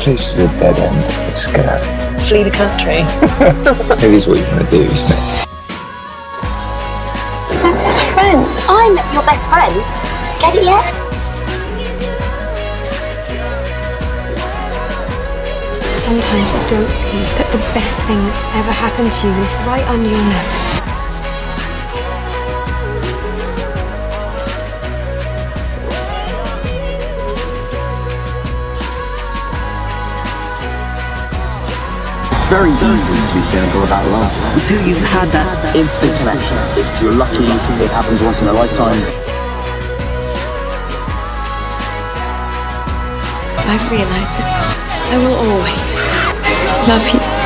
place is a dead end. Let's get out. Flee the country. It is what you want to do, isn't it? It's my best friend. I'm your best friend. Get it yet? Sometimes you don't see that the best thing that's ever happened to you is right under your nose. It's very easy to be cynical about love until you've had that instant connection. If you're lucky, it happens once in a lifetime. I've realized that I will always love you.